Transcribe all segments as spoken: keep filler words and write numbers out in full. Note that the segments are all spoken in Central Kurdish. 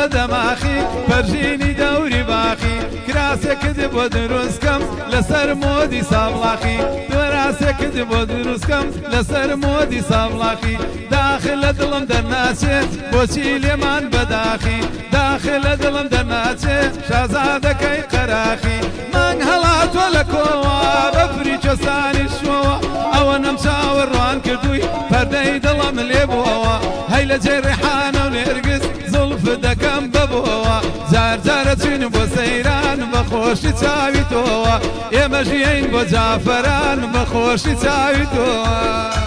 دەماخی بەرژینی دەوری باخی کراسێکت بۆ دروستکەم لەسەر مۆدی سابڵاخی دوێراسێکت بۆ دروستکەم لەسەر مۆدی سابڵاخی داخل لە دڵم دەرناچێت بۆچی لێمان بەداخی داخل لە دڵم دەرناچێت شازادەکەی قەراخی مانگ هەڵاتوە لە کۆوە بەفری چۆسانی شۆوە ئەوە نەم چاوەڕوان کردووی پەردەی دڵم لێ بووەوە هەی لە جێ ڕێحانە و نێرگس زوڵف دەکەم ببووەوە جار جارە چین بۆ سەیران بە خۆشی چاوی تۆوە ئێمە ژیین بۆ جافەران بە خۆشی چاوی تۆوە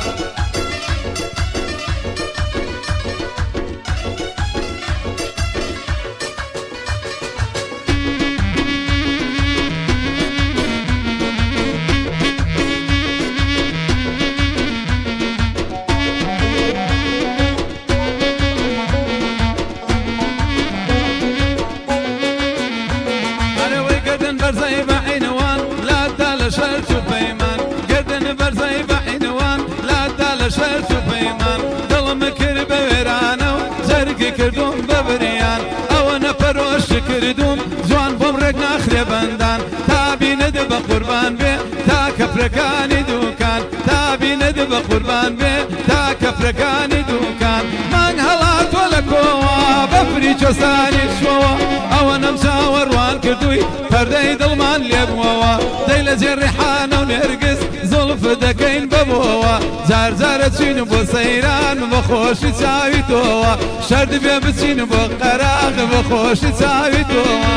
شرط و پەیمان گردن بەرزەی بە عینوان لادا لە شەرت و پەیمان دڵم کرد بە وێرانە و جەرگی کردوم بە بریان ئەوە نەپەرۆش کردوم جوان بۆم ڕێک ناخرێ بەندان تابینت بە قوربان بێ تا کەفرەکانی دووکان تابینت بە قوربان بێ تا کەفرەکانی دووکان مانگ هەڵاتوە لە کۆوە بەفری چۆسانی شۆوە ئەوە نەم چاوەڕوان کردووی پەردەی دڵمان لێ بووەوە دەی لە جێ ڕێحانە و نێرگس زوڵف دەکەین ببووەوە جار جارە چین بۆ سەیران بە خۆشی چاوی تۆوە شەرد بێ بچین بۆ قەراغ بە خۆشی چاوی تۆوە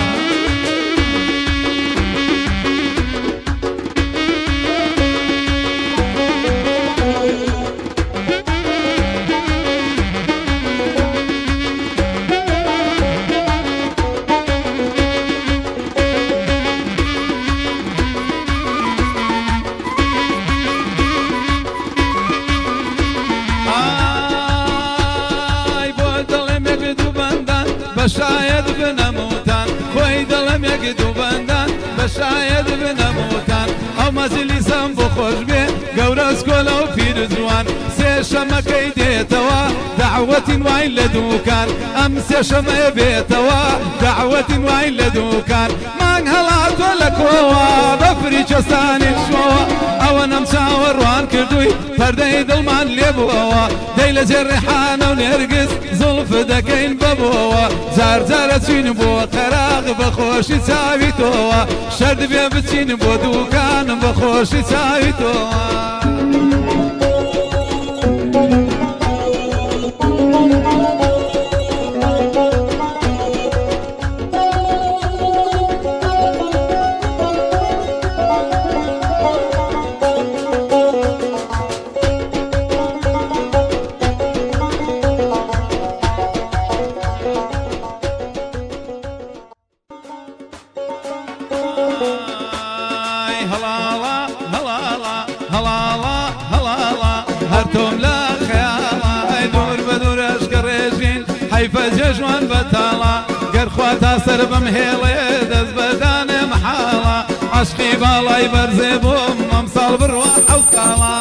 شاید بنەموتان خۆی دڵم یەک دوو بەندان بە شاید بنەموتان ئەو مەجلیسم بۆ خۆش بێ گەورە سکۆلە و پیر جوان سێ شەمەکەی دێتەوە دەعوەتین وای لە دووکان ئەم سێ شەمەیە بێتەوە دەعوەتین وای لە دووکان مانگ هەڵاتوە لە کۆوە بەفری چۆسانی شۆوە ئەوە نەم چاوەڕوان کردووی پەردەی دڵمان لێ بووەوە دەی لە جێ ڕێحانە و نێرگس زوڵف دەکەین ببووەوە جار جارە چین بۆ قەراغ بە خۆشی چاوی تۆوە شەرد بێ بچین بۆ دووکان بە خۆشی چاوی تۆوە هەرتۆم لە خەیاڵە ئەی دوور بە دوورەشکە ڕێژین حەیفە جێژوان بەتاڵە گەرخوا تا سەر بم هێڵێ دەست بەدانێ مەحاڵە عەشقی باڵای بەرزێ بووم ئەمساڵ بڕوە حەو ساڵە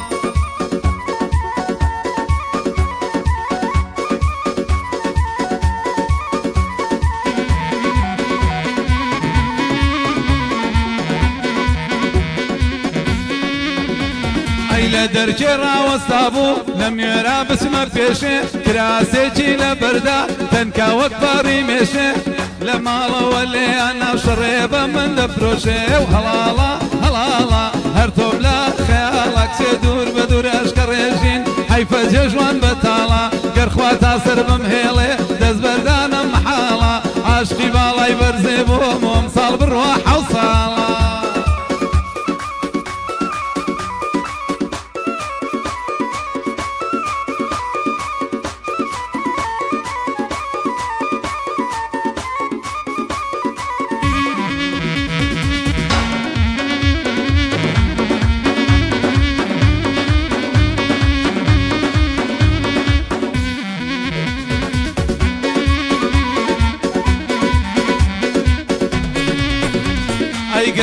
لە دەرکێ ڕاوەستا بوو لە میێرا بچمە پێشێ کراسێکی لە بەردا تەنکا وەک باڕی مێشێ لە ماڵەوە لێیان ناو شەڕێ بە من دەفرۆشێ و هەڵاڵە هەڵاڵە هەرتۆم لە خەیاڵە کچێ دوور بە دوور ئەشکە ڕێژین حەیفە جێژوان بەتاڵە گەرخوا تا سەر بم هێڵێ دەست بەردانە مەحاڵە عاشقی باڵای بەرزێ بۆم ئەمساڵ بڕوە حەو ساڵە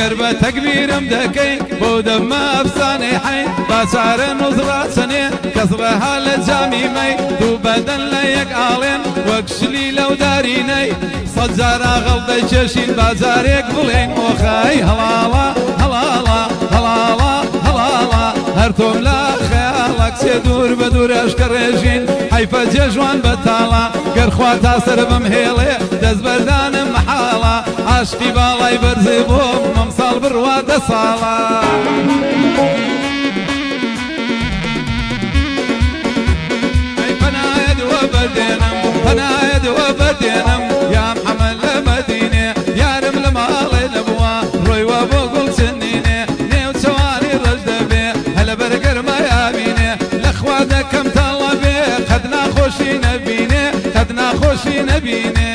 گەر بە تەکبیرم دەکەی بۆ دەمە ئەفسانەی حەی باسارە نوزڕاسەنێ کەس ڕەها لە جامی مەی دوو بەدەن لە یەک ئاڵێن وەک شلی لەو دارینەی سەد جارە غەڵدەی چێشین بازارێک بڵێن ئۆخای هەڵاڵە هەڵاڵە هەڵاڵە هەڵاڵە هەر تۆم لە خەیاڵەک سێ دوور بە دوورەشکە ڕێژین حەیفە جێژوان بەتاڵە گەر خوا تا سەر بم هێڵێ دەست بەردانم محاڵە عاشقی باڵای بەرزێ بۆم مەمساڵ بڕوا دە ساڵە ئەی پەنایە دووە بەردێنم پەنایە دووە بەردێنم یا محەمەد لە مەدینێ یارم لە ماڵێ نەبووە ڕۆیوە بۆ گوڵ چنینێ نێو چەوانی ڕەش دەبێ هەلە بەرگەرمە یابینێ لەخوا دەکەم تاڵە بێ قەت ناخۆشی نەبینێ قەت ناخۆشی نەبینێ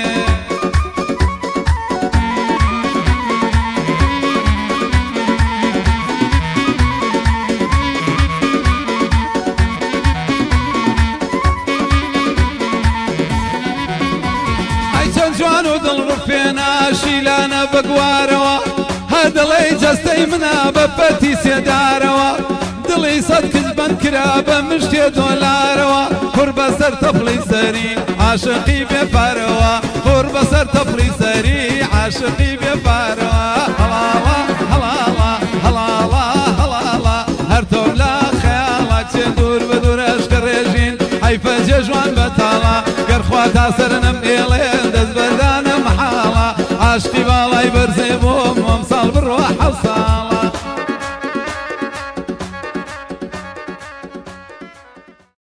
جوان و دڵ ڕفێنا شیلانە بەگوارەوە هەدڵێ جەستەی منە بە پەتی سێدارەوە دڵی سەد کچ بەند کرا بە مشتێ دۆلارەوە کوڕ بەسەر تەفڵی سەری عاشقی بێپارەوە کوڕ بەسەر تەفڵی سەری عاشقی بێپارەوە هەڵاڵە هەڵاڵە هەڵاڵە هەڵاڵە هەر تۆم لە خەیاڵە چێ دوور بە دوورەشکە ڕێژین حەیفە جێژوان بەتاڵە گەر خوا تا سەرنم ئێڵێ دەست بەردانە محاڵە عاشقی باڵای بەرزێ بۆم مەمساڵ بڕوە حەوسە